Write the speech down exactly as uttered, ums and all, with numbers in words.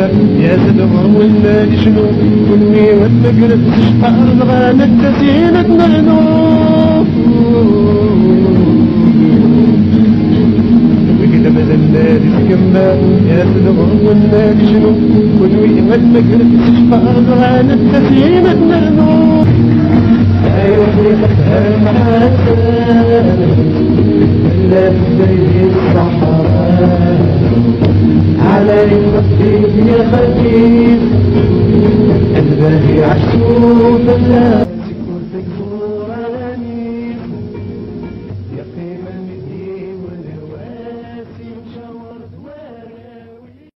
يا زلمة والنادي شنو كوني والمقرب شحال بغانا التسينة نعنوف وقلب النادي سكمة يا زلمة والنادي شنو كوني والمقرب شحال بغانا التسينة نعنوف أيوة فهم حسن إلا في الصحراء على يخفيك يا خفيف الباهي عشوف الله